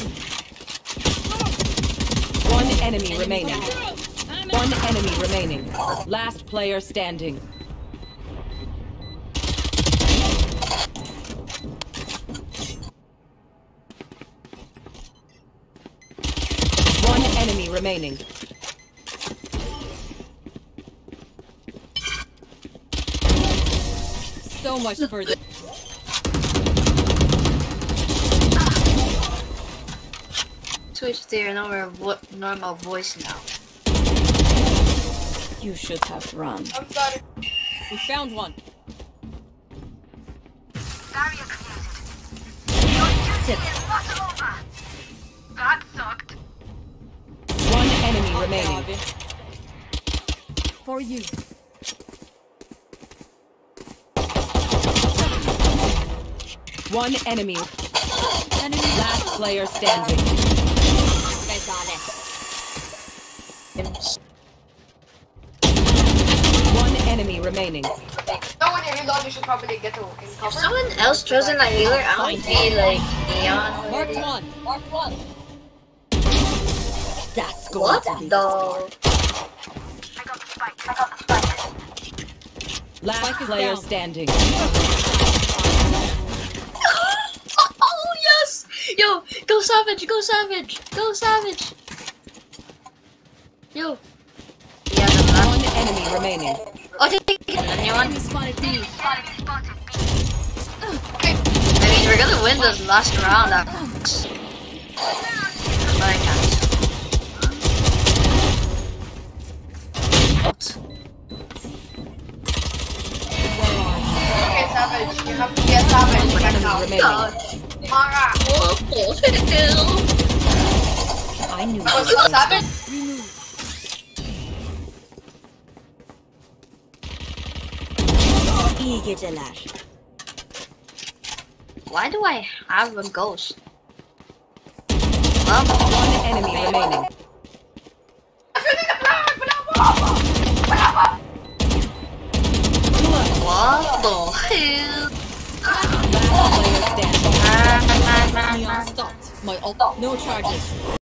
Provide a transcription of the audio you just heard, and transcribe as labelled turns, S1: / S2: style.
S1: One enemy remaining. One enemy remaining. Last player standing. One enemy remaining. So much further.
S2: Switch to your normal voice now.
S1: You should have run.
S3: I'm sorry.
S1: We found one.
S4: Barrier created. Your duty is not over. That sucked.
S1: One enemy remaining. For you. One enemy. Last player standing. One enemy remaining.
S3: No, when you reload, you should probably get to in
S2: If
S3: cover.
S2: someone else chosen a healer, I would be like Neon.
S1: Mark
S2: already.
S1: one. Mark one. That's going
S2: What
S1: to be
S2: the?
S4: I got the spike. I got the spike.
S1: Last Spike is player down. standing.
S2: Oh yes! Yo, go savage! Go savage! Go savage! Yo. Yeah, the last.
S1: One enemy remaining.
S2: Oh, take it. Anyone?
S1: Spotted B.
S4: Enemy spotted B.
S2: I mean, we're gonna win this last round. But I can't.
S3: Okay, Savage. You have to be a Savage
S1: One
S3: right
S1: enemy
S3: now.
S1: remaining.
S3: Mara.
S2: What the hell?
S1: I knew
S3: Was it Savage?
S1: İyi geceler.
S2: Why do I have a ghost? Well,
S1: One enemy remaining.
S2: what the hell?
S1: Last player standing.
S2: Ah,
S1: Neon stopped. My ult. No charges.